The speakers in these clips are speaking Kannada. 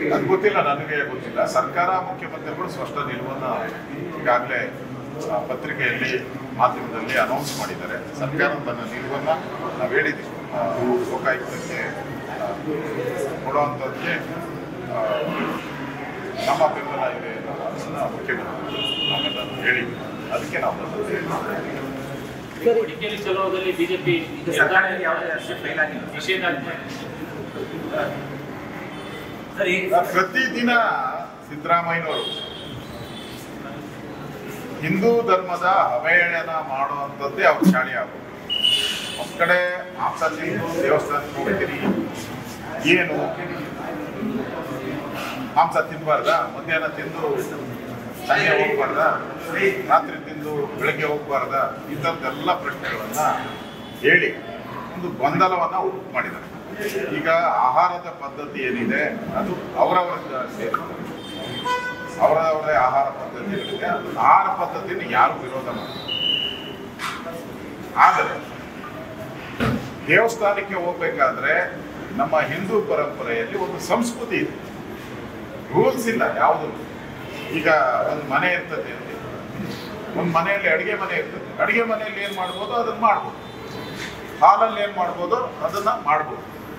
ಅದು ಗೊತ್ತಿಲ್ಲ, ನನಗೆ ಗೊತ್ತಿಲ್ಲ. ಸರ್ಕಾರ ಮುಖ್ಯಮಂತ್ರಿಗಳು ಸ್ಪಷ್ಟ ನಿಲುವನ್ನು ಈಗಾಗಲೇ ಪತ್ರಿಕೆಯಲ್ಲಿ ಮಾಧ್ಯಮದಲ್ಲಿ ಅನೌನ್ಸ್ ಮಾಡಿದ್ದಾರೆ. ಸರ್ಕಾರ ತನ್ನ ನಿಲುವನ್ನು ನಾವು ಹೇಳಿದ್ದೀವಿ, ಲೋಕಾಯುಕ್ತಕ್ಕೆ ಕೊಡುವಂಥದ್ದಕ್ಕೆ ನಮ್ಮ ಬೆಂಬಲ ಇದೆ ಅನ್ನೋದನ್ನು ಮುಖ್ಯಮಂತ್ರಿ ನಾವೆಲ್ಲ ಹೇಳಿದ್ವಿ. ಅದಕ್ಕೆ ನಾವು ಮಡಿಕೇರಿ ಚಲೋದಲ್ಲಿ ಬಿಜೆಪಿ ಪ್ರತಿದಿನ ಸಿದ್ದರಾಮಯ್ಯನವರು ಹಿಂದೂ ಧರ್ಮದ ಅವಹೇಳನ ಮಾಡುವಂಥದ್ದೇ ಅವ್ರ ಶಾಲೆ ಆಗೋದು. ಒಂದ್ ಕಡೆ ಮಾಂಸ ತಿಂದು ದೇವಸ್ಥಾನಕ್ಕೆ ಹೋಗ್ತೀರಿ, ಏನು ಮಾಂಸ ತಿನ್ಬಾರ್ದ? ಮಧ್ಯಾಹ್ನ ತಿಂದು ಸಂಜೆ ಹೋಗ್ಬಾರ್ದ? ರಾತ್ರಿ ತಿಂದು ಬೆಳಗ್ಗೆ ಹೋಗ್ಬಾರ್ದ? ಈ ಥರದ್ದೆಲ್ಲ ಪ್ರಶ್ನೆಗಳನ್ನ ಹೇಳಿ ಒಂದು ಗೊಂದಲವನ್ನ ಉಂಟು ಮಾಡಿದ್ದಾರೆ. ಈಗ ಆಹಾರದ ಪದ್ಧತಿ ಏನಿದೆ ಅದು ಅವರವರ ಸೇರಿದೆ, ಅವರವರೇ ಆಹಾರ ಪದ್ಧತಿಗಳಿದೆ. ಆಹಾರ ಪದ್ಧತಿಯನ್ನು ಯಾರು ವಿರೋಧ ಮಾಡ್ತಾರೆ. ಆದರೆ ದೇವಸ್ಥಾನಕ್ಕೆ ಹೋಗ್ಬೇಕಾದ್ರೆ ನಮ್ಮ ಹಿಂದೂ ಪರಂಪರೆಯಲ್ಲಿ ಒಂದು ಸಂಸ್ಕೃತಿ ಇದೆ, ರೂಲ್ಸ್ ಇಲ್ಲ ಯಾವುದು. ಈಗ ಒಂದು ಮನೆ ಇರ್ತದೆ, ಒಂದು ಮನೆಯಲ್ಲಿ ಅಡುಗೆ ಮನೆ ಇರ್ತದೆ, ಅಡುಗೆ ಮನೆಯಲ್ಲಿ ಏನು ಮಾಡ್ಬೋದು ಅದನ್ನು ಮಾಡ್ಬೋದು, ಹಾಲಲ್ಲಿ ಏನು ಮಾಡ್ಬೋದು ಅದನ್ನ ಮಾಡ್ಬೋದು,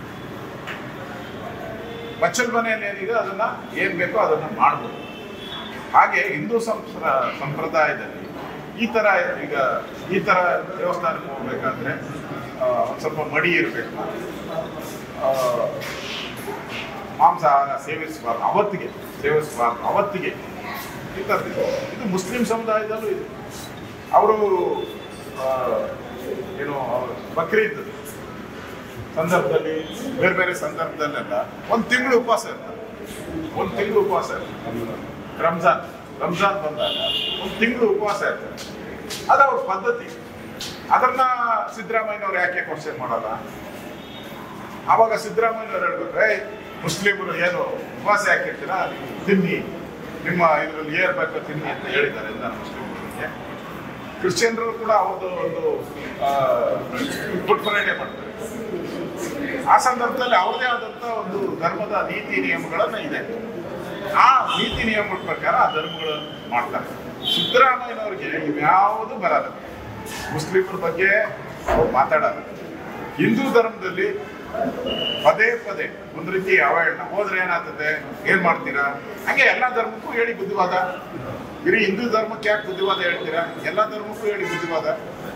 ಬಚ್ಚಲ್ ಮನೆಯಲ್ಲಿ ಏನಿದೆ ಅದನ್ನ ಏನ್ ಬೇಕೋ ಅದನ್ನ ಮಾಡ್ಬೋದು. ಹಾಗೆ ಹಿಂದೂ ಸಂಪ್ರದಾಯದಲ್ಲಿ ಈ ತರ ದೇವಸ್ಥಾನಕ್ಕೆ ಹೋಗ್ಬೇಕಾದ್ರೆ ಒಂದು ಸ್ವಲ್ಪ ಮಡಿ ಇರಬೇಕು, ಮಾಂಸಾಹಾರ ಸೇವಿಸಬಾರ್ದು, ಅವತ್ತಿಗೆ ಈ ಥರದ್ದು. ಇದು ಮುಸ್ಲಿಂ ಸಮುದಾಯದಲ್ಲೂ ಇದೆ. ಅವರು ಏನು ಬಕ್ರೀದ್ ಸಂದರ್ಭದಲ್ಲಿ ಬೇರೆ ಬೇರೆ ಸಂದರ್ಭದಲ್ಲೆಲ್ಲ ಒಂದು ತಿಂಗಳು ಉಪವಾಸ ಇರ್ತಾರೆ. ರಂಜಾನ್ ಬಂದಾಗ ಒಂದು ತಿಂಗಳು ಉಪವಾಸ ಇರ್ತಾರೆ. ಅದು ಅವ್ರ ಪದ್ಧತಿ. ಅದನ್ನ ಸಿದ್ದರಾಮಯ್ಯನವ್ರು ಯಾಕೆ ಕ್ವಶನ್ ಮಾಡಲ್ಲ? ಆವಾಗ ಸಿದ್ದರಾಮಯ್ಯನವ್ರು ಹೇಳ್ಬೇಕ್ರೆ, ಮುಸ್ಲಿಮರು ಏನು ಉಪವಾಸ ಯಾಕೆ ಇರ್ತೀರಾ, ತಿನ್ನಿ, ನಿಮ್ಮ ಇದರಲ್ಲಿ ಏರ್ಬೇಕು ತಿನ್ನಿ ಅಂತ ಹೇಳಿದ್ದಾರೆ ಎಲ್ಲ ಮುಸ್ಲಿಮರಿಗೆ. ಕ್ರಿಶ್ಚಿಯನ್ರು ಕೂಡ ಅವ್ರದ್ದು ಒಂದು ಗುಡ್ ಫ್ರೈಡೆ ಮಾಡ್ತಾರೆ. ಆ ಸಂದರ್ಭದಲ್ಲಿ ಅವ್ರದೇ ಆದಂತ ಒಂದು ಧರ್ಮದ ನೀತಿ ನಿಯಮಗಳನ್ನ ಇದೆ. ಆ ನೀತಿ ನಿಯಮಗಳ ಪ್ರಕಾರ ಆ ಧರ್ಮಗಳನ್ನು ಮಾಡ್ತಾರೆ. ಸಿದ್ದರಾಮಯ್ಯನವ್ರಿಗೆ ಇವ್ಯಾವುದು ಬರಲ್ಲ. ಮುಸ್ಲಿಮರ ಬಗ್ಗೆ ಅವ್ರು ಮಾತಾಡಲ್ಲ. ಹಿಂದೂ ಧರ್ಮದಲ್ಲಿ ಪದೇ ಒಂದು ರೀತಿ ಅವಹೇಳನ ಹೋದ್ರೆ ಏನಾಗ್ತದೆ, ಏನ್ ಮಾಡ್ತೀರಾ? ಹಂಗೆ ಎಲ್ಲಾ ಧರ್ಮಕ್ಕೂ ಹೇಳಿ ಬುದ್ಧಿವಾದ. ಬರೀ ಹಿಂದೂ ಧರ್ಮಕ್ಕೆ ಯಾಕೆ ಬುದ್ಧಿವಾದ ಹೇಳ್ತೀರಾ? ಎಲ್ಲಾ ಧರ್ಮಕ್ಕೂ ಹೇಳಿ ಬುದ್ಧಿವಾದ.